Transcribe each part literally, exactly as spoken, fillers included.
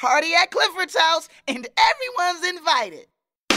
party at Clifford's house, and everyone's invited.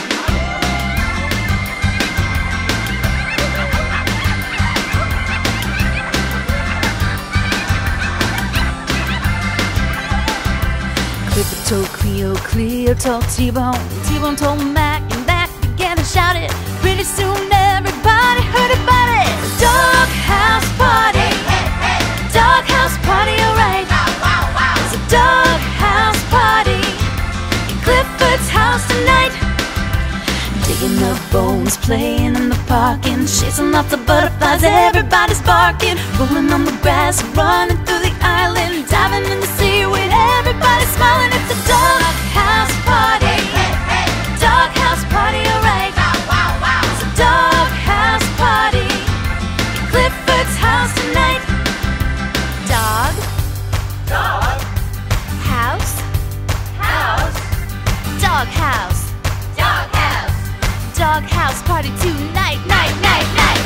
Clifford told Cleo, Cleo told T-Bone, T-Bone told Mac, and Mac began to shout it. Pretty soon everybody heard about it. Doghouse party, hey, hey, hey. Doghouse party, alright. Wow, wow, wow. There's a doghouse party in Clifford's house tonight. Digging up bones, playing in the park, and chasing lots of butterflies. Everybody's barking, rolling on the grass, running through the island, diving in the seaweed. Everybody's smiling. It's a doghouse party. Hey, hey, hey. Doghouse party, alright. Wow, wow, wow. It's a doghouse party in Clifford's house tonight. Dog. Dog. House. House. Doghouse. Doghouse. Doghouse party tonight, night, night, night.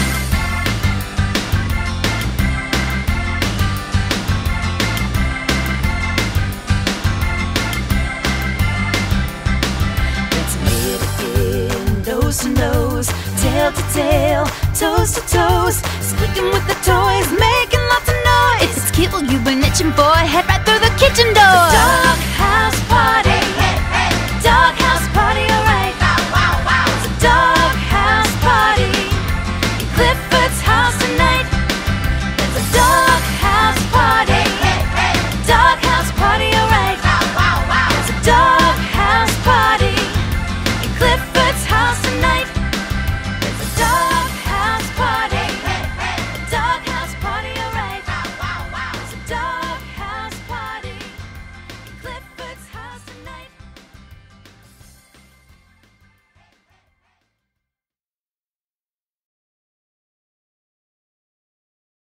Let's hit again, nose to nose, tail to tail, toes to toes, squeaking with the toys, making lots of noise. If it's kibble you've been itching for, head right through the kitchen door.